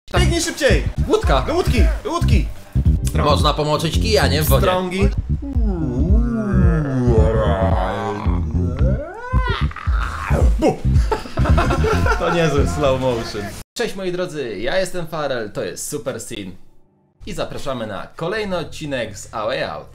Biegnij szybciej! Łódka! Do łódki! Do łódki! Można pomoczyć kija, nie? W wodzie. Strągi. To niezły slow motion. Cześć moi drodzy, ja jestem Farel, to jest Super Scene. I zapraszamy na kolejny odcinek z A Way Out.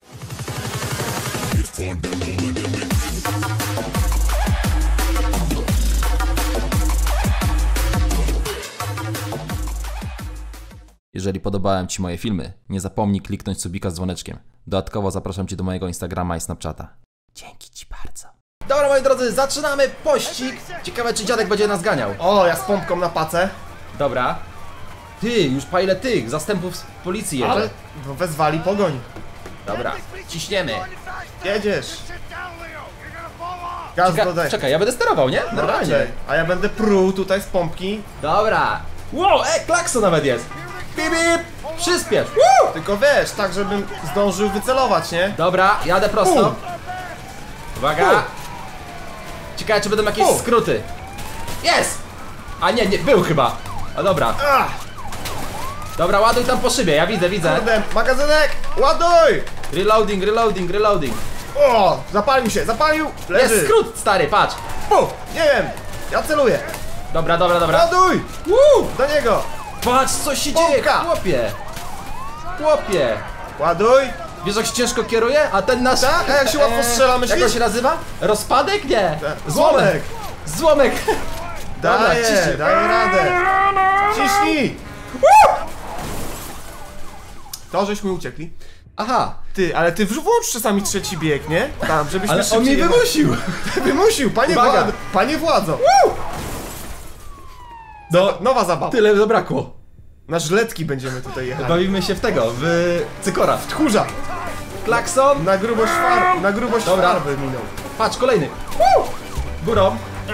Jeżeli podobałem Ci moje filmy, nie zapomnij kliknąć subika z dzwoneczkiem. Dodatkowo zapraszam Cię do mojego Instagrama i Snapchata. Dzięki Ci bardzo. Dobra moi drodzy, zaczynamy pościg. Ciekawe czy dziadek będzie nas ganiał. O, ja z pompką na pacę. Dobra. Ty, już pa ile tych zastępów z policji jedzie. Ale no wezwali pogoń. Dobra, ciśniemy. Jedziesz. Gaz dodaj. Czekaj, ja będę sterował, nie? No Normalnie. raczej. A ja będę pruł tutaj z pompki. Dobra. Wow, klakson nawet jest. Bip, bip. Przyspiesz. Woo! Tylko wiesz, tak żebym zdążył wycelować, nie? Dobra, jadę prosto. Uwaga. Ciekawe czy będą jakieś skróty. Jest! A nie, był chyba. A dobra. Dobra, ładuj tam po szybie, ja widzę. Kurde, magazynek! Ładuj! Reloading. O, zapalił się, zapalił! Leży. Jest skrót, stary, patrz. Nie wiem, ja celuję. Dobra. Ładuj! Do niego! Patrz co się Pompka. dzieje, chłopie. Ładuj! Wiesz jak się ciężko kieruje? A ten nasz... Tak? A jak się łatwo strzela, myślisz? Jak on się nazywa? Rozpadek? Nie. Złomek! Złomek. Dobra, ciśnij. Daję radę. Ciśnij! To żeśmy uciekli. Aha. Ty, ale ty włącz czasami trzeci bieg, nie? Tam, żebyśmy Ale on szybciej mnie jechali. wymusił. Wymusił, Uwaga. panie władzo. No, Nowa zabawa. tyle zabrakło. Na żletki będziemy tutaj jechali. Bawimy się w tego, w cykora. Tchórza. Klakson. Na grubość Dobra. farby minął. Patrz, kolejny. Górą.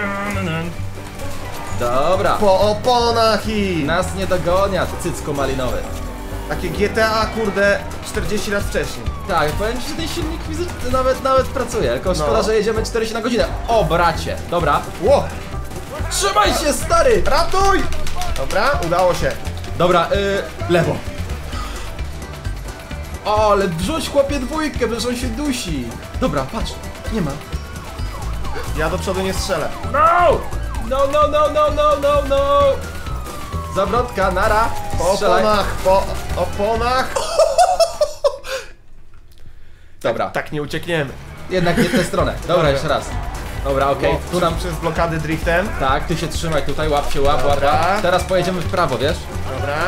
Dobra. Po oponach i... Nas nie dogania, cycko malinowe. Takie GTA, kurde, 40 lat wcześniej. Tak, powiem ci, że ten silnik fizyczny nawet pracuje, tylko szkoda, że jedziemy 40 na godzinę. O, bracie. Dobra. Ło! Trzymaj się, stary. Ratuj! Dobra, udało się. Dobra, lewo. O, ale wrzuć chłopie dwójkę, przecież on się dusi. Dobra, patrz, nie ma. Ja do przodu nie strzelę. No! No. Zawrotka, nara. Po Strzelaj. oponach, po oponach. Dobra, Tak nie uciekniemy. jednak nie w tę stronę. Dobra, jeszcze raz. Dobra, okej, tu nam... Przez blokady driftem. Tak, ty się trzymaj tutaj, łap się, łap. Dobra. Teraz pojedziemy w prawo, wiesz? Dobra.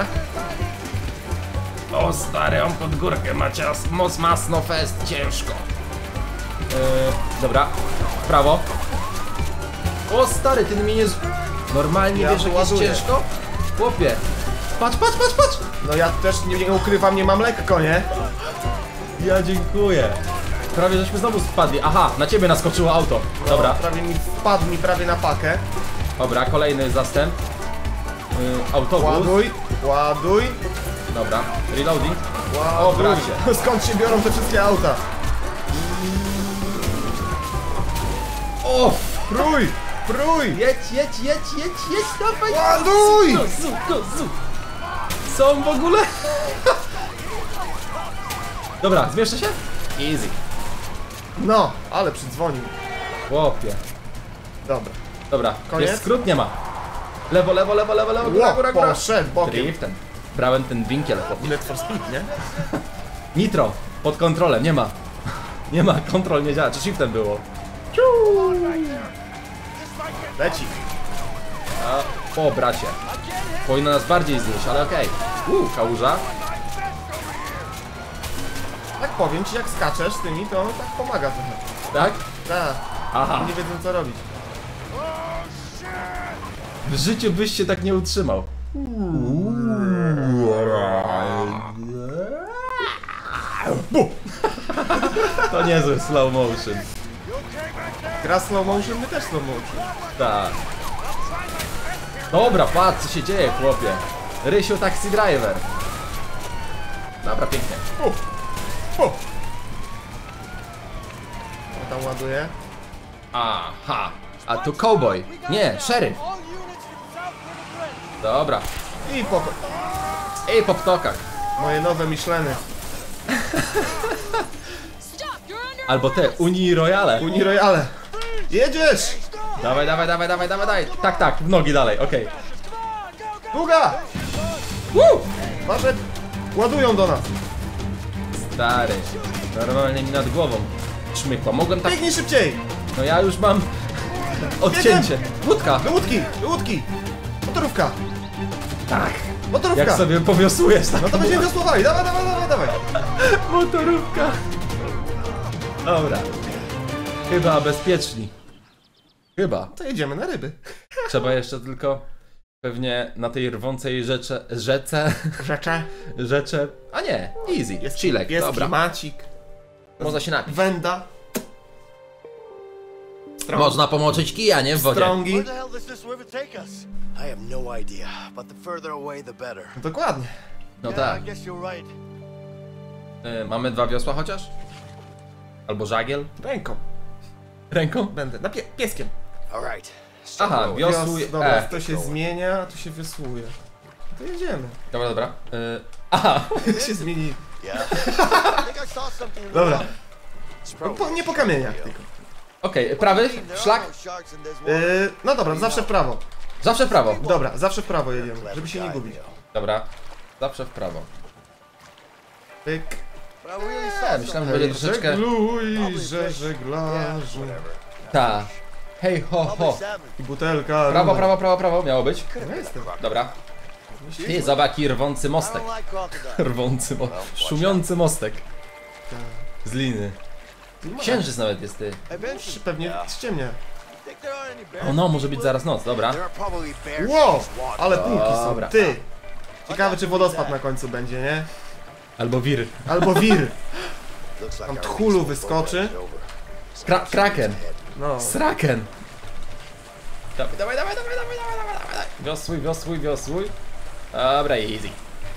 O stary, on pod górkę ma moc masno fest, ciężko. Dobra, w prawo. O stary, ty mnie nie... Normalnie Ja wiesz jak jest ładuję. ciężko? Chłopie. Patrz. No ja też nie ukrywam, nie mam lekko, nie? Ja dziękuję. Prawie żeśmy znowu spadli. Aha, na ciebie naskoczyło auto. Dobra, Prawie wpadł mi prawie na pakę. dobra, kolejny zastęp. Autobus. Ładuj. Dobra, reloading. Ładuj. O, bracie. Skąd się biorą te wszystkie auta? O! Prój. Jedź, dawaj! Ładuj! Zu. Są w ogóle? Dobra, zmieszczę się? Easy. No, ale przydzwonił. Chłopie. Dobra, Koniec? jest skrót, nie ma. Lewo, góra. Poszedł bokiem. Driftem. Brałem ten winkiel, chłopie. Need for speed, nie? Nitro, pod kontrolem, nie ma. Nie ma, kontrol nie działa, czy shiftem było? Leci. O, bracie. Powinno nas bardziej znieść, ale okej. Kałuża. Tak powiem ci, jak skaczesz z tymi, to tak pomaga trochę. Tak? Tak. Aha. Nie wiedzą co robić. W życiu byś się tak nie utrzymał. To niezły slow motion. Gra slow motion, my też slow motion. Tak. Dobra, patrz co się dzieje, chłopie. Rysiu taxi driver. Dobra, pięknie. Tam ładuje. Aha. A tu cowboy. Nie, szeryf. Dobra. I I po ptokach. moje nowe Micheliny. Albo te Unii Royale. Unii Royale. Jedziesz! Dawaj, dawaj, dawaj, dawaj, dawaj, dawaj. Tak, tak, w nogi dalej, okej. Długa! Wasze ładują do nas. Stary, normalnie mi nad głową szmykła. Mogłem tak... Biegnij szybciej! No ja już mam odcięcie. Łódka. Do łódki! Do łódki! Motorówka! Tak. Motorówka! Jak sobie powiosłujesz tak. No to będziemy wiosłowali. Dawaj, dawaj, dawaj, dawaj! Motorówka. Dobra. Chyba bezpieczni. Chyba. To jedziemy na ryby. Trzeba jeszcze tylko pewnie na tej rwącej rzece. Rzecze. A nie, easy. Jest chillek. Jest Dobra. klimacik. Można się napić. Wenda. Można pomoczyć kija, nie? W wodzie. Strągi. Where the hell does this river take us? I have no idea, but the further away the better. Dokładnie. No Yeah, tak. I guess you're right. Mamy 2 wiosła chociaż? Albo żagiel? Ręką. Ręką? Będę. Na pieskiem. All right. Aha, wiosłuj. Dobra, to się zmienia, to się wiosłuje. To jedziemy. Dobra, dobra. Aha. się zmieni. Yeah. I think I saw something. in the Dobra. water. It's probably Nie po kamieniach tylko. Okej, prawy, There are szlak. no sharks in this water. No dobra, zawsze w prawo. Zawsze w prawo. Dobra, zawsze w prawo jedziemy, żeby się nie gubić. Dobra. Zawsze w prawo. Pyk. But I really saw Myślałem, że something. będzie troszeczkę... Żegluj, że żeglarzu. Ta. Hej, ho, Probably ho. salmon. I butelka. Prawo, rumek. prawo, prawo, prawo. Miało być. No jestem. Dobra. Ty, zobacz jaki rwący I mostek. don't like crocodile. Rwący szumiący mostek. Z liny. Księżyc nawet jest, ty. Eventually. Pewnie Yeah. ściemnia. Think there are any bears? O no, może być zaraz noc, dobra. There are probably bears Wow, in this water. ale półki są. Dobra. Ty. Ciekawe czy wodospad na końcu będzie, nie? Albo wir. Albo wir. Looks like Tam our tchulu reasonable wyskoczy. boat is over. Kraken. No. Sraken. Dawaj, dawaj, dawaj, dawaj, dawaj, dawaj, dawaj. Wiosłuj, wiosłuj, wiosłuj. Dobra, easy.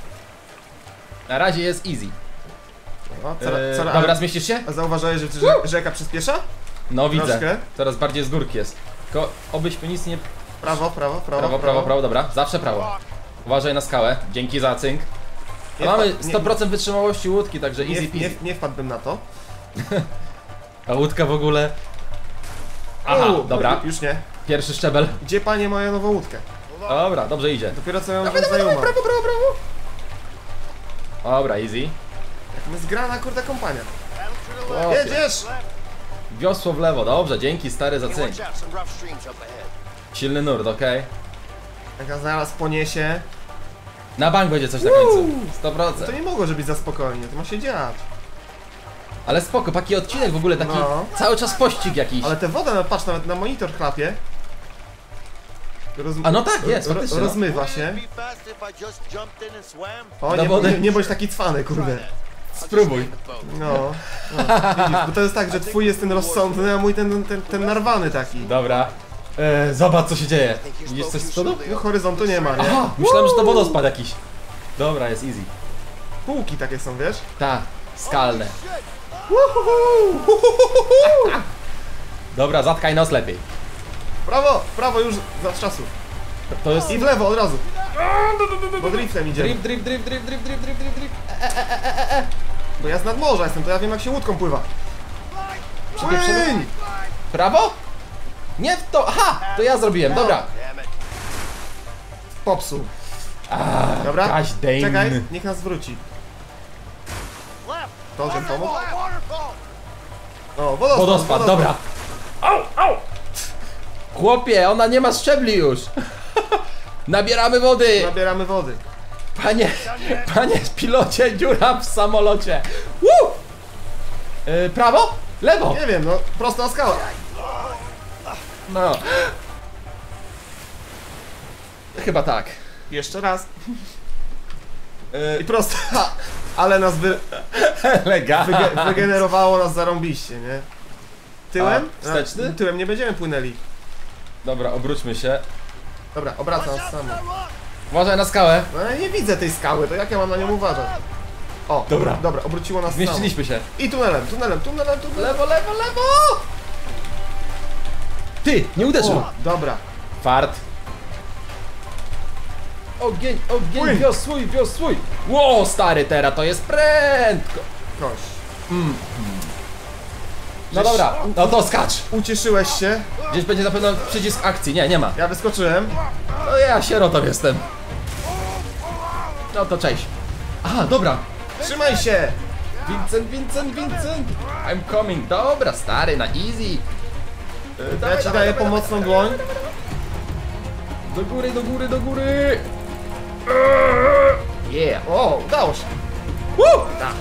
Na razie jest easy. O, Dobra, zmieścisz się? A zauważyłeś, że rzeka przyspiesza? No widzę. Troszkę. Coraz bardziej z górki jest. Tylko obyśmy nic nie... Prawo, prawo, prawo. Prawo, prawo, prawo, dobra. Zawsze prawo. Uważaj na skałę. Dzięki za cynk. A Nie mamy wpad- 100% wytrzymałości łódki, także easy peasy. Nie wpadłbym na to. A łódka w ogóle... Aha, dobra. Już nie. Pierwszy szczebel. Gdzie panie moją nową łódkę? Dobra, dobrze idzie. Dopiero co ją Dawaj, dawaj, znajoma. dawaj, prawo, prawo, prawo. Dobra, easy. Jak my zgrana kurde kompania. O, Jedziesz! wiosło w lewo, dobrze, dzięki stary za Hey, cynk. watch out, some rough streams up ahead. Silny nurt, okej. Jak ja zaraz poniesie. Na bank będzie coś na końcu. 100%. To nie mogło być za spokojnie, to ma się dziać. Ale spoko, taki odcinek w ogóle, taki No. cały czas pościg jakiś. Ale tę wodę, no, patrz, nawet na monitor chlapie. A no tak, jest, faktycznie, no. Rozmywa się. Would it be fast if I just jumped in and swam? O, Na nie, wodę. nie bądź taki cwany, kurde. Spróbuj. No, widzisz, bo to jest tak, że twój jest ten rozsądny, a mój ten narwany taki. Dobra. Zobacz co się dzieje. Widzisz coś z przodu? No, horyzontu nie ma, nie? Aha, myślałem, że to wodospad jakiś. Dobra, jest easy. Półki takie są, wiesz? Ta, skalne. Dobra, zatkaj nos lepiej. Prawo już za czasu. To jest... I w lewo od razu. Bo driftem idziemy. Drift, drift, drift, drift, drift, drift, drift, drift, drift. Bo ja z nadmorza jestem, to ja wiem jak się łódką pływa. Płyń! Prawo? Nie w to... Aha! To ja zrobiłem, dobra. Damn it. Popsuł. Dobra? Gosh dang. Czekaj, niech nas wróci. Left. To, że pomógł? Waterfall. O, Wodospad, dobra. Au, au! Chłopie, ona nie ma szczebli już. Nabieramy wody. Nabieramy wody. Panie pilocie, dziura w samolocie. Woo! Prawo? Lewo? Nie wiem, no, prosto na skałę. No. Chyba tak. Jeszcze raz. I prosto. Ha! Ale nas wygenerowało nas zarąbiście, nie? Tyłem? A, wsteczny? Tyłem nie będziemy płynęli. Dobra, obróćmy się. Dobra, obracam samo. Uważaj na skałę. No ja nie widzę tej skały, to jak ja mam na nią uważać? O, Dobra. dobra, obróciło nas samo. Zmieściliśmy się. I tunelem. Lewo, lewo, lewo! Ty, nie uderzył. O, dobra. Fart. Ogień, Płyń. wiosłuj! Ło, stary, teraz to jest prędko! Kość. No dobra, no to skacz! Ucieszyłeś się? Gdzieś będzie na pewno przycisk akcji, nie ma. Ja wyskoczyłem. No ja sierotą jestem. No to cześć. Aha, dobra. Trzymaj się! Vincent! I'm coming. Dobra, stary, na easy. Ja ci daję pomocną dłoń. Do góry! Yeah. O, udało się. Tak.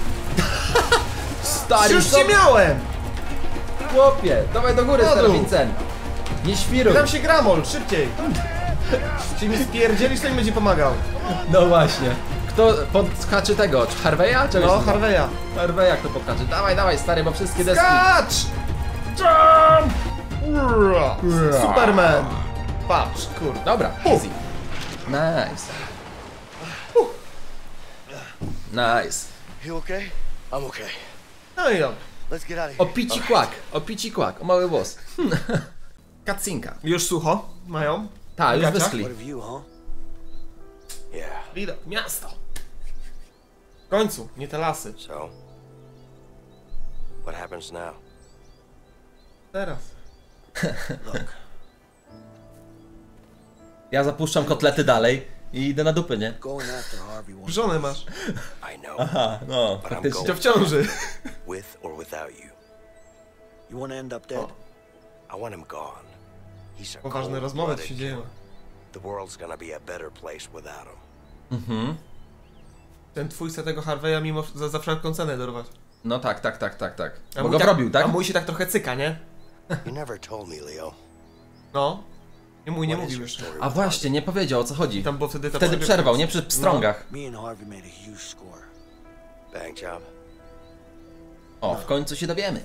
Stary, Już cię miałem! chłopie. Dawaj do góry, Do stary dół. Vincent. Nie świruj. Tam się gramol, szybciej. Czy mi spierdzielisz, to mi będzie pomagał. No właśnie. Kto podskaczy tego? Harveya? Czegoś No, tam. Harveya. Harveya kto podskacze. Dawaj, stary, bo wszystkie deski. Skacz! Jump! Superman! Patrz, kurde. Dobra, easy. Nice. Nice. You okay? I'm okay. No i dobra. Let's get out of here. Opici kłak, o mały włos. Kacinka. Już sucho mają. Tak, już Gacia? wyschli. What of you, huh? Yeah. Widok, miasto. W końcu, nie te lasy. So, what happens now? Teraz. Look, Ja zapuszczam kotlety dalej i idę na dupy, nie? going after Harvey won't. Żonę masz. I know. Aha, no, But I'm faktycznie. To going w ciąży. with or without you. You want to end up dead? I want him gone. He's a Poważne rozmowy tu się cold-blooded dzieją. killer. The world's gonna be a better place without him. Ten twój chce tego Harveya mimo za wszelką cenę dorwać. No tak. A Bo mój go wrobił, tak? A mój się tak trochę cyka, nie? You never told me, Leo. No. Nie mój nie What is mówił your jeszcze. story A with właśnie, nie powiedział o co chodzi. I tam było wtedy ta Wtedy przerywka. przerwał, nie? Przy pstrągach. Harvey? Me and Harvey made a huge score. Bang job. O, w końcu się dowiemy.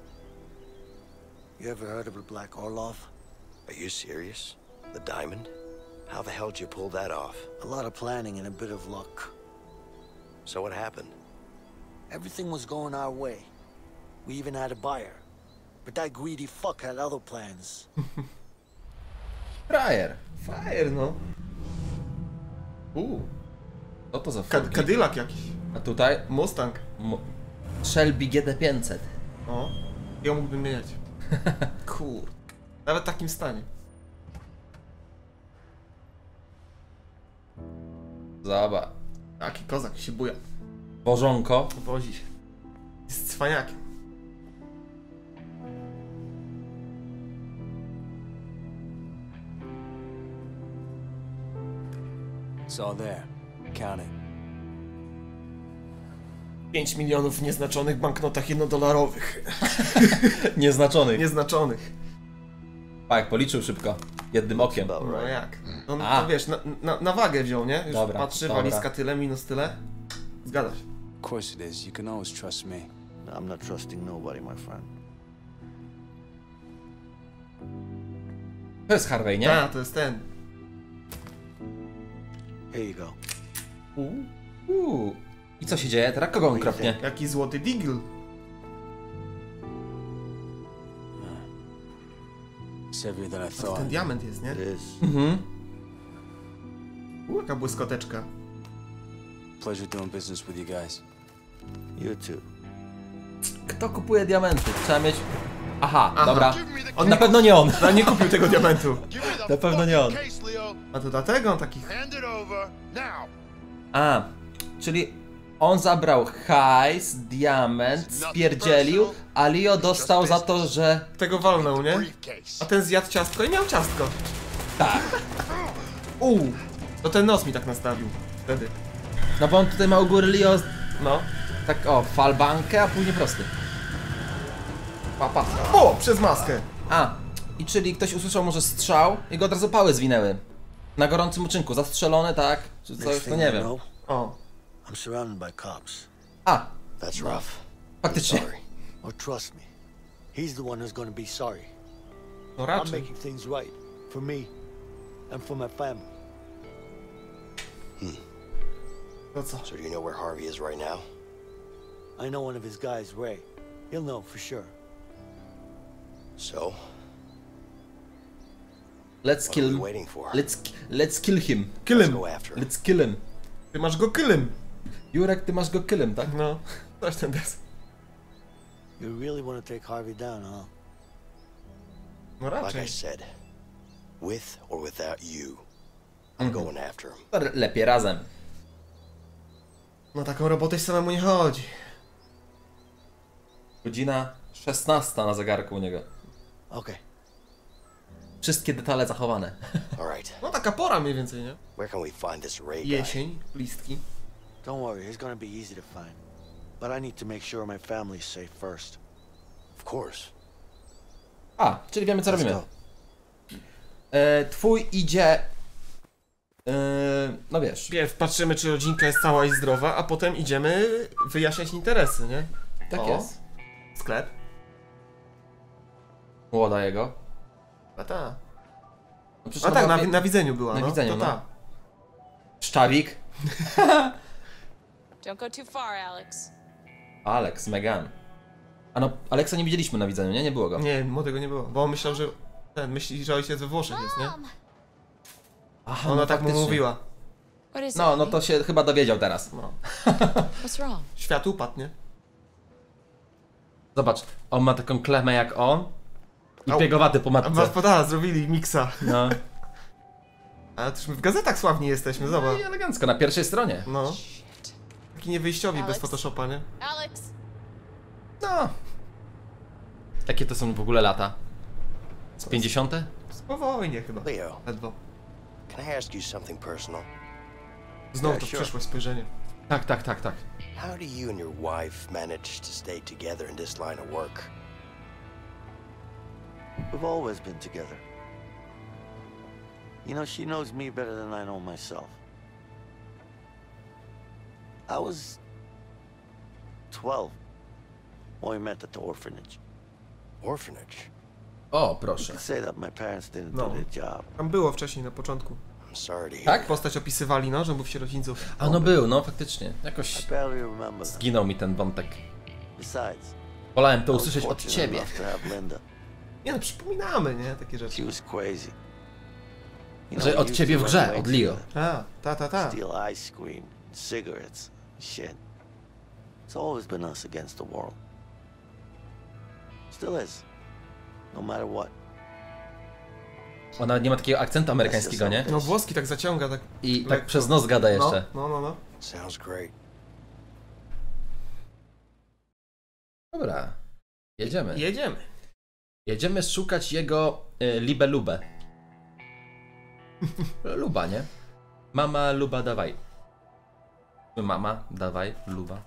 You ever heard of the Black Orlov? Are you serious? The diamond? How the hell did you pull that off? A lot of planning and a bit of luck. So what happened? Everything was going our way. We even had a buyer. But that greedy fuck had other plans. Frajer. Frajer, no. Co to za furki? Cadillac jakiś. A tutaj Mustang. Shelby GT500. O. Ja mógłbym mieć. Kurde. Nawet w takim stanie. Zobacz. Taki kozak się buja. Bożonko. Wozi się. Jest cwaniakiem. It's all there. Count it. 5 milionów w nieznaczonych banknotach jednodolarowych. Nieznaczonych. Nieznaczonych. Tak, policzył szybko. Jednym okiem. No jak? On A. to wiesz, na wagę wziął, nie? Już Dobra, patrzy, dobra. walizka tyle, minus tyle. Zgadza się. Of course it is. You can always trust me. I'm not trusting nobody, my friend. To jest Harvey, nie? A, to jest ten. Here you go. I co się dzieje? Teraz kogo on kropnie? Jaki złoty digl. It's heavier than I Ten thought. diament jest, nie? It is. Mhm. Jaka błyskoteczka. Pleasure doing business with you guys. You too. Kto kupuje diamenty? Trzeba mieć... Aha, Aha. dobra. On Na pewno nie on. No, nie kupił tego diamentu. Na pewno nie on. A to dlatego on taki... A, czyli on zabrał hajs, diament, spierdzielił, a Leo dostał za to, że... Tego walnął, nie? A ten zjadł ciastko i miał ciastko. Tak. To ten nos mi tak nastawił. Wtedy. No bo on tutaj ma u góry Leo... No. Tak o, falbankę, a później prosty. Papa. O! Przez maskę. A, i czyli ktoś usłyszał może strzał i go od razu pały zwinęły. Na gorącym uczynku, zastrzelony, tak? Czy Next coś, to thing nie you wiem. know, O. I'm surrounded by cops. A, That's rough. faktycznie. Sorry. Or trust me. He's the one who's gonna be sorry. No I'm raczej. making things right. For me. And for my family. To co? So do you know where Harvey is right now? I know one of his guys, Ray. He'll know for sure. So? Let's What are kill we him. waiting for? Let's kill him. Kill Let's him. go after him. Let's kill him. Ty masz go killem. Jurek, ty masz go killem, tak? No, coś ten des. You really want to take Harvey down, huh? No Like raczej. I said, with or without you, I'm going after him. To lepiej razem. No taką robotę samemu nie chodzi. Godzina 16 na zegarku u niego. Okay. Wszystkie detale zachowane. All right. No taka pora mniej więcej, nie? Where can we find this Ray guy? Jesień, listki. Don't worry, he's gonna be easy to find. But I need to make sure my family's safe first. Of course. A, czyli wiemy co Let's robimy. go. Twój idzie... no wiesz. Pierw patrzymy, czy rodzinka jest cała i zdrowa, a potem idziemy wyjaśniać interesy, nie? Tak O. jest. Sklep. Młoda jego. A ta. No przecież A tak, była- na widzeniu była, na no. widzeniu, to no. ta. Szczawik. Don't go too far, Alex. Alex, Megan. A no, Alexa nie widzieliśmy na widzeniu, nie? Nie było go. Nie, młodego nie było, bo on myślał, że... Ten myśli, że ojciec we Włoszech jest, nie? Aha, Ona no tak mu faktycznie. mówiła. What is No, it? no to się chyba dowiedział teraz. No. What's wrong? Świat upadł, nie? Zobacz, on ma taką klemę jak on. I Au. piegowaty po A was matce. podała, zrobili miksa. No. Ale też my w gazetach sławni jesteśmy, No zobacz. i elegancko, na pierwszej stronie. No. Shit. Taki niewyjściowi bez Alex. Photoshopa, nie? Alex, No. Jakie to są w ogóle lata? Z 50? Po wojnie chyba. Leo, Ledwo. can I ask you something personal? Znowu Yeah, to sure. przyszłe spojrzenie. Tak, tak, tak, tak. How do you and your wife manage to stay together in this line of work? We've always been together. You know, she knows me better than I know myself. I was 12 when we met at the orphanage. Orphanage? O, You proszę. could say that my parents didn't No. do their job. Tam było wcześniej na początku. I'm sorry to hear Tak? that. Postać opisywali, no, że mów się rodziców. A no był, no faktycznie. I Jakoś barely remember them. zginął mi ten wątek. Besides, Wolałem I to was usłyszeć od fortunate ciebie. enough to have Linda. Nie no, przypominamy, nie? Takie rzeczy. She was crazy. You Że we od used ciebie to w run grze, away od Leo. together, Ta. steal ice cream, cigarettes, shit. It's always been us against the world. Still is. No matter what. Ona nie ma takiego akcentu amerykańskiego, nie? No włoski tak zaciąga, tak... I tak lekko. przez nos gada No, jeszcze. no. Sounds great. Dobra. Jedziemy. Jedziemy. Jedziemy szukać jego libelubę. Luba, nie? Mama, luba, dawaj. Mama, dawaj, luba.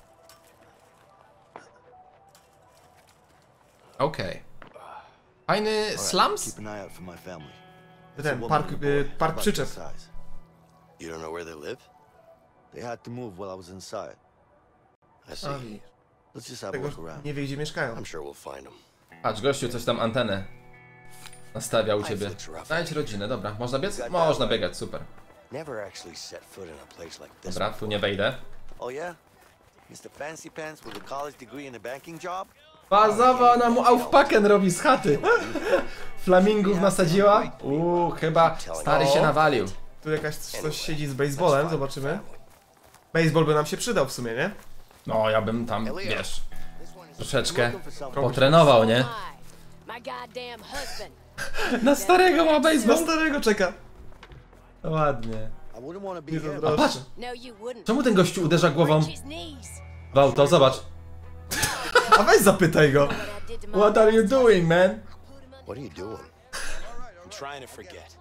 Okej. Fajny All right, slums? Keep an eye out for my family. It's a Ten, woman park, and a boy, park about przyczep. their size. You don't know where they live? They had to move while I was inside. I see. A, widzisz. Let's just have a Tego look around. nie wie, gdzie mieszkają. I'm sure we'll find them. Patrz, gościu coś tam antenę nastawia u ciebie. Looks rough. Znajdź rodzinę, dobra. Można biec? Można biegać, super. Never actually set foot in a place like this. Dobra, tu nie wejdę. Oh yeah? Mr. Fancy Pants with a college degree and a banking job? Bazowa, ona mu aufpacken robi z chaty. Flamingów nasadziła. Chyba stary się nawalił. Tu jakaś coś siedzi z baseballem, zobaczymy. Baseball by nam się przydał w sumie, nie? No, ja bym tam, wiesz, troszeczkę Looking for something. potrenował, nie? my goddamn husband. Na starego ma Na baseball. starego czeka. Ładnie. I wouldn't want to be Nie him. zazdroszczę. Patrz, No, you wouldn't. czemu ten gościu uderza głową Break his knees. w auto? Zobacz. A weź zapytaj go. What I did to my What are you doing, man? What are you doing? I'm trying to forget.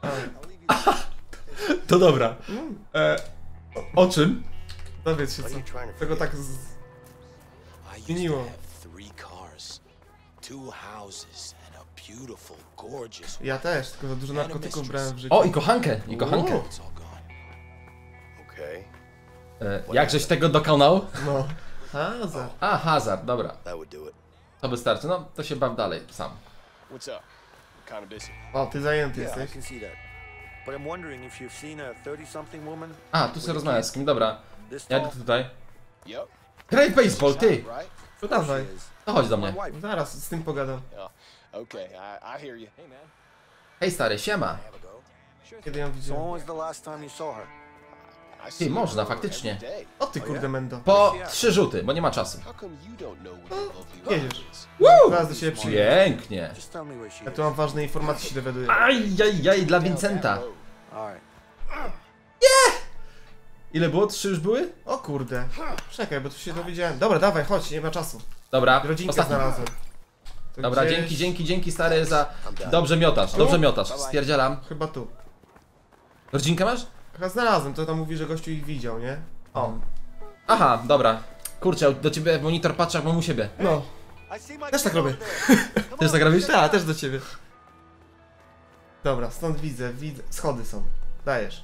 To dobra. O czym? Dowiedz się What co. are you trying to Tego forget? tak z... I used Zmieniło. to have 3 cars, 2 houses, and a beautiful, gorgeous. Ja też, tylko za dużo narkotyków brałem w życiu. O, i kochankę, i kochankę. It's all gone. Okay, Jakżeś tego dokonał? No. Hazard. A, hazard, dobra. that would do it. To wystarczy, no to się baw dalej, sam. What's up? Kind of busy. O, ty zajęty Yeah, I jesteś. can see that. But I'm wondering if you've seen a 30-something woman. A, tu sobie rozmawiać z kim, dobra. This Ja tall. idę tutaj. Yep. Graj w baseball, ty! Right? To dawaj. She is. To chodź do mnie. My wife. Zaraz z tym pogadam. Okay, I hear you. Hey, man. Hej stary, siema. Kiedy ją So when widziałem? was the last time you saw her? Ty, można, faktycznie. O ty kurde mendo. Po 3 rzuty, bo nie ma czasu. Jedziesz. Zaraz do siebie przyjdę. Pięknie. Just tell me where she Ja is. tu mam ważne informacje, się dowiaduję. Ajajaj, dla Vincenta. Alright. Ile było? 3 już były? O kurde. Czekaj, bo tu się dowiedziałem. Dobra, dawaj, chodź, nie ma czasu. Dobra, Rodzinkę ostatni. znalazłem. To Dobra, gdzieś- dzięki stary za... Dobrze miotasz, stwierdzielam. Chyba tu. Rodzinkę masz? Chyba znalazłem, to tam mówi, że gościu ich widział, nie? O. Aha, dobra. Kurczę, do ciebie monitor patrzy jak mam u siebie. No, I see my też tak kid robię. over there. Też tak robisz? Tak, też do ciebie. Dobra, stąd widzę. Schody są. Dajesz.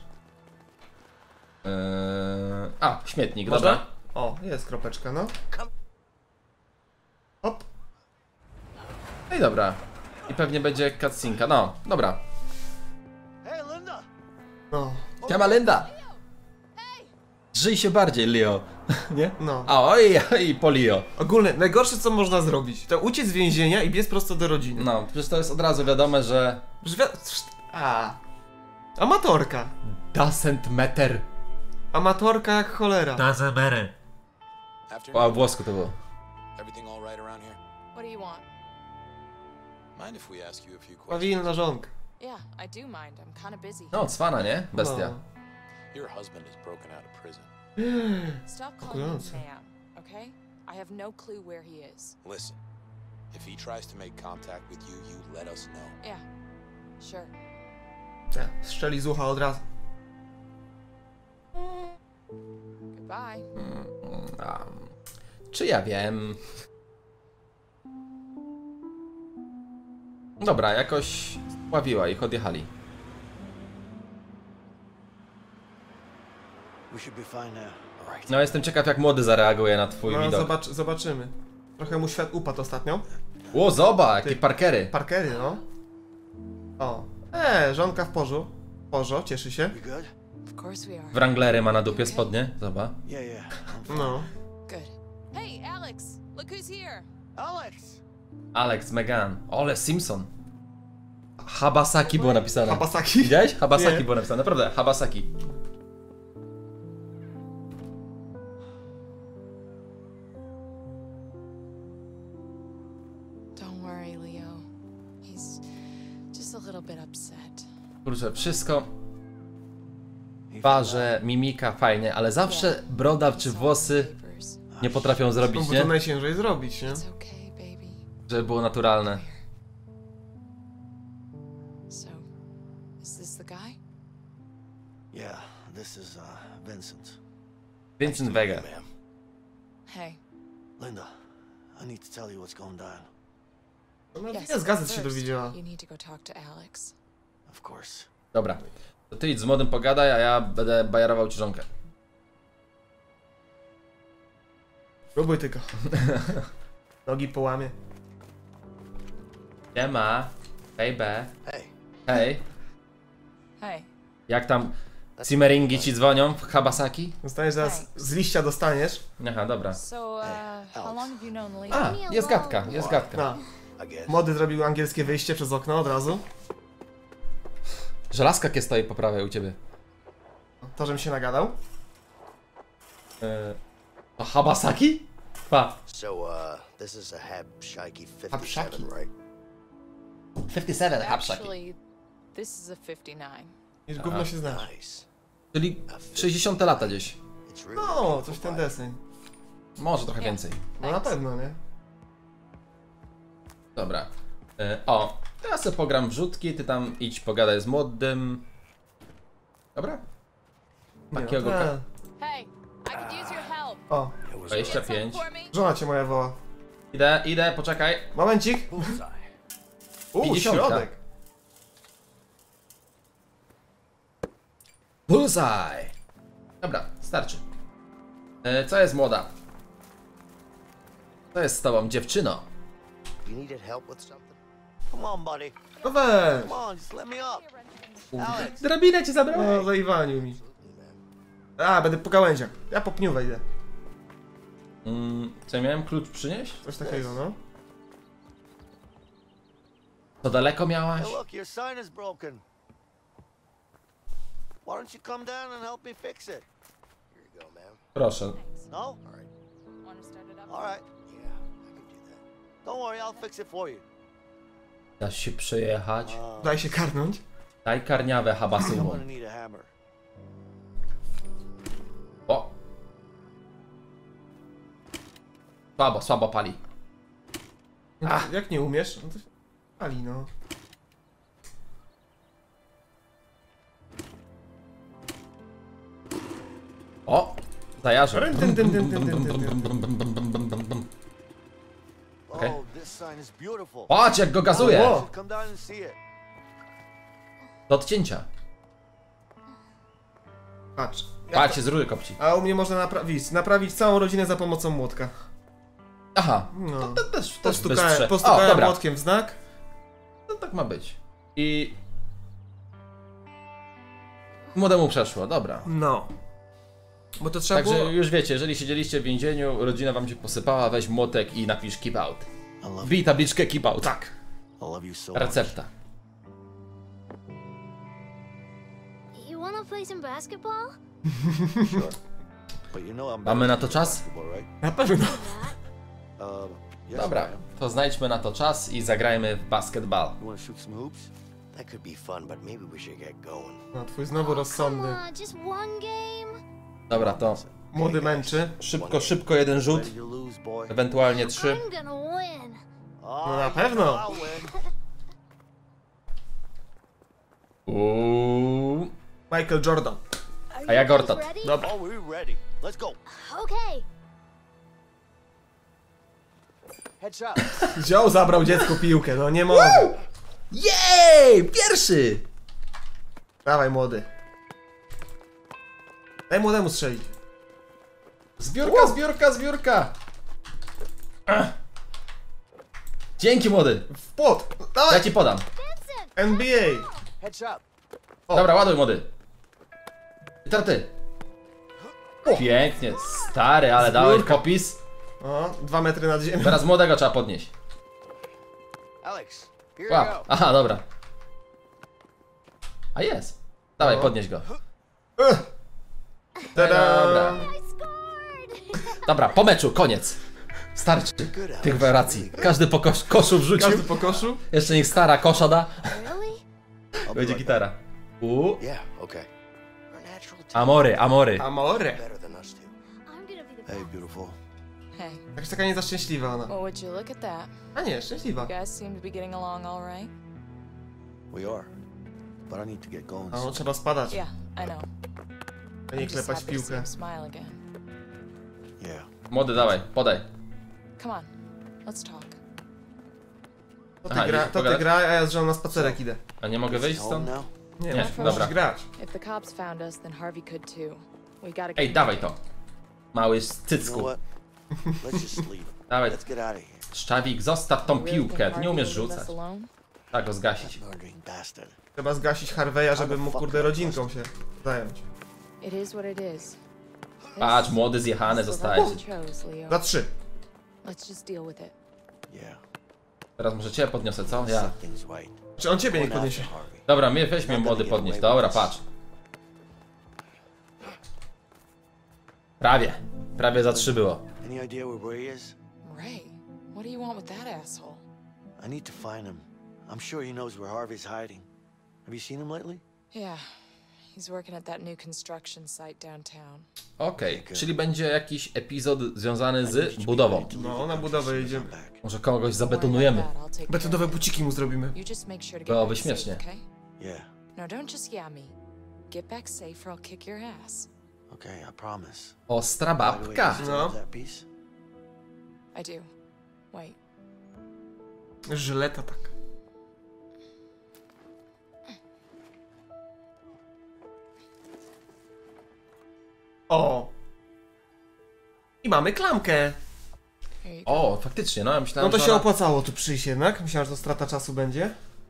A, śmietnik, Można? dobra. O, jest kropeczka, no. Hop. No i dobra. I pewnie będzie cutscenka, no, dobra. Hey, Linda. No, Siema Linda! Żyj się bardziej, Leo. Nie? no. A, oj, po Leo. Ogólnie, najgorsze co można zrobić, to uciec z więzienia i biec prosto do rodziny. No, przecież to jest od razu wiadome, że... Amatorka. Doesn't matter. Amatorka jak cholera. Afternoon. O, a włosku to było. Everything all right around here? What do you want? Mind if we ask you a few questions? Pawilna żonka. Yeah, I do mind. I'm kind of busy. No, cwana, nie? Bestia. No. Your husband is broken out of prison. Stop calling him Kujące. ma'am, okay? I have no clue where he is. Listen, if he tries to make contact with you, you let us know. Yeah, sure. Tak, strzeli z ucha od razu. Goodbye. Czy ja wiem? Dobra, jakoś spławiła ich, odjechali. We should be fine now. All right. No, jestem ciekaw jak młody zareaguje na twój No, widok. zobaczymy. Trochę mu świat upadł ostatnio. O, zobacz, jakie Ty. parkery. Parkery, no. O. Żonka w porzu. Porzo, cieszy się. We good? Of course we are. Wranglery ma na dupie spodnie, zobacz. Yeah. I'm fine. No. Good. Hey, Alex, look who's here. Alex. Alex, Megan, Ole Simpson. Habasaki było napisane. Habasaki? Widziałeś? Habasaki Nie. było napisane, naprawdę, Habasaki. Don't worry, Leo. He's just a little bit upset. Kurczę, wszystko... Twarze, mimika, fajnie, ale zawsze broda czy włosy Papers. nie potrafią No, zrobić, bo nie? to najciężej zrobić, nie? It's okay, baby. Żeby było naturalne. So, is this the guy? Yeah, this is Vincent. Vincent Vega. Ma'am. Hey. Linda, I need to tell you what's going down. Ona Yes, z gazet but się first, dowiedziała. You need to go talk to Alex. Of course. Dobra. To ty idź z młodym pogadaj, a ja będę bajerował ci żonkę. Próbuj tylko. Nogi połamie. Siema, baby. Hey, Hej, Hey. jak tam Cimmeringi ci dzwonią w Habasaki? Dostaniesz zaraz, z liścia dostaniesz. Aha, dobra. So, how long have you known Leo? A, jest gadka, jest gadka. No. I guess. Młody zrobił angielskie wyjście przez okno od razu. Żelazka kie stoi po prawej u ciebie. To, żebym się nagadał. To Habasaki? Pa. So, this is a Habshaki 57, Habshaki. right? 57 Habsaki. Actually, this is a 59. Już gówno się znasz. Nice. Czyli 60 lata gdzieś. It's really No, coś ten deseń. Może trochę więcej. No na pewno, nie? Dobra. O, ja sobie pogram w rzutki, ty tam idź pogadaj z młodym. Dobra? Nie, Takiego no, ka- Hey, I could use your help. O, It was 25. For me? żona cię moja woła. Idę, poczekaj. Momencik. bullseye. 50. Środek. Bullseye! Dobra, starczy. Co jest młoda? Co jest z tobą, dziewczyno? You needed help with something? come on, buddy. No weź. Come on, just let me up. Alex. Drabinę ci zabrałem. No, zaiwanił mi. A, będę po gałęziach. Ja po pniu wejdę. Co, miałem klucz przynieść? Coś takiego, no. To daleko miałaś? Hey, look, your sign is broken. Why don't you come down and help me fix it? Here you go, ma'am. Proszę. No? All right. Want to start it up? All right. Yeah, I can do that. Don't worry, I'll fix it for you. Dasz się przejechać. Daj się karnąć. Daj karniawę I'm habasową. gonna need a hammer. O! Słabo pali. No to jak nie umiesz? No to się pali, no. O! Zajarzył. Okay. Oh, this sign is beautiful. Patrz jak go gazuje! O! Come down and see it. Do odcięcia. Patrz. Patrzcie, z rury kopci. A u mnie można naprawić całą rodzinę za pomocą młotka. Aha. No. To też bez Postukałem dobra. młotkiem w znak. No tak ma być. I... Młodemu przeszło, dobra. No. Bo to trzeba Także było... już wiecie, jeżeli siedzieliście w więzieniu, rodzina wam się posypała, weź młotek i napisz keep out. I love Wbij tabliczkę keep out. Tak. I love you so much. Recepta. You wanna play some basketball? Sure. But you know I'm Mamy na to czas? basketball, right? Na pewno. Yes, Dobra, I am. to znajdźmy na to czas i zagrajmy w basketball. You wanna shoot some hoops? That could be fun, but maybe we should get going. No, twój znowu Come rozsądny. on, just one game. Dobra, to Młody męczy. szybko jeden rzut, Ready to lose, boy? ewentualnie 3. I'm gonna win. Oh, na pewno. I'll win. Uuu. Michael Jordan. Are A ja you guys Gortat. ready? Dobra. Oh, we're ready. Let's go. Okay. Headshot. Wziął, zabrał dziecku piłkę, no nie mogę. Jej! Pierwszy! Dawaj młody. Daj młodemu strzelić. Zbiórka! Ach. Dzięki młody! W płot. Ja Dawaj. ci podam. NBA. Headshot. Dobra, ładuj młody. I teraz ty. Pięknie, stary, ale dałeś popis. O, 2 metry nad ziemią. Teraz młodego trzeba podnieść. Alex, here you Łap. go. Aha, dobra. A jest. Dawaj, No. podnieś go. Tada. Dobra. I scored. Dobra, po meczu, koniec. Starczy tych wariacji. Każdy po koszu wrzucił. Każdy po koszu. Jeszcze niech stara kosza da. Really? I'll be Będzie right gitara. Yeah, okay. Our natural talent Amory. Amore. better than us two. I'm gonna be the back. Hey, best. beautiful. Hey, Jakaś taka nie za szczęśliwa ona. well, would you look at that? A nie, szczęśliwa. You guys seem to be getting along all right. We are. But I need to get going. A no, soon. trzeba spadać. Yeah, I know. A nie I'm just klepać happy to see piłkę. him smile again. Yeah. Młody, dawaj, podaj. Come on, let's talk. To Aha, ty gra, idziesz to ty pogadać? gra, a ja z żoną na spacerek idę. A nie mogę wyjść Home stąd? now? Nie, Nie, musisz dobra. grać. If the cops found us, then Harvey could too. We gotta get Ej, him dawaj out. to. Mały z You know cycku. what? Let's just leave. Dawaj. Let's get out of here. Szczawik, zostaw tą You really think piłkę. Ty nie Harvey umiesz will leave rzucać. us alone? Tak go zgasić. Murdering bastard. Trzeba zgasić Harveya, żeby mógł kurde rodzinką się zająć. It is what it is. Patrz, młody zjechany This is zostaje. what you chose, Leo. Za 3. Let's just deal with it. Yeah. Teraz może cię podniosę, co? Ja. Set things right. Czy on ciebie nie Going podniesie? after Harvey. Dobra, weź mnie młody podnieść. Dobra, patrz. Prawie za 3 było. Any idea where Ray is? Ray, what do you want with that asshole? I need to find him. I'm sure he knows where Harvey's hiding. Have you seen him lately? Yeah, he's working at that new construction site downtown. Okej, czyli będzie jakiś epizod związany z budową. No, na budowę jedziemy. Może kogoś Don't worry zabetonujemy. about that, I'll take care Betonowe of it. buciki mu zrobimy. You just make sure to get Byłoby back safe, śmiesznie. okay? Yeah. No, don't just yeah me. Get back safe or I'll kick your ass. Okay, I promise. Ostra By the way, babka. you still No. have that piece? I do. Wait. Żyleta tak. O! I mamy klamkę. Here you go. O, faktycznie, no ja myślałem, No to że się ona opłacało tu przyjść jednak. Myślałem, że to strata czasu będzie.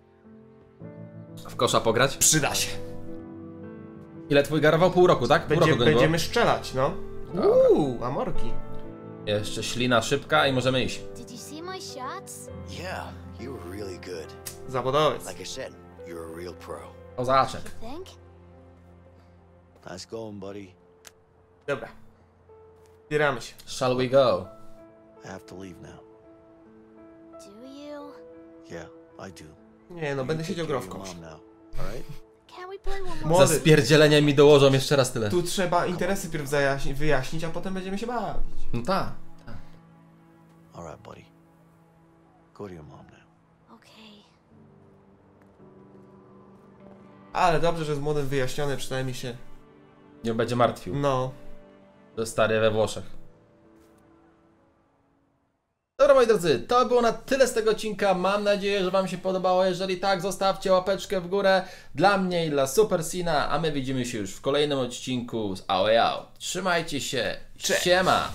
w kosza pograć. Przyda się. Ile twój garował? Pół roku, tak? Pół roku go nie było. Będziemy strzelać, no. Dobra. Amorki. Jeszcze ślina szybka i możemy iść. Did you see my shots? Yeah, you were really good. Zawodowiec. Like I said, you're a real pro. Kozaczek. Think? Nice going, buddy. Dobra. Zbieramy się. Shall we go? I have to leave now. Do you? Yeah, I do. Nie no, You będę take siedział care of grą w your kosz. mom now, all right? Can't we play one more? Za Młody, spierdzielenie mi dołożą jeszcze raz tyle. tu trzeba interesy pierw wyjaśnić, a potem będziemy się bawić. No tak. All right, buddy. Go to your mom now. Okay. Ale dobrze, że z młodym wyjaśnione, przynajmniej się... Nie będzie martwił. No. To stary we Włoszech. Dobra moi drodzy, to było na tyle z tego odcinka. Mam nadzieję, że wam się podobało. Jeżeli tak, zostawcie łapeczkę w górę dla mnie i dla Super Sina, a my widzimy się już w kolejnym odcinku z A Way Out. Trzymajcie się. Cześć. Siema.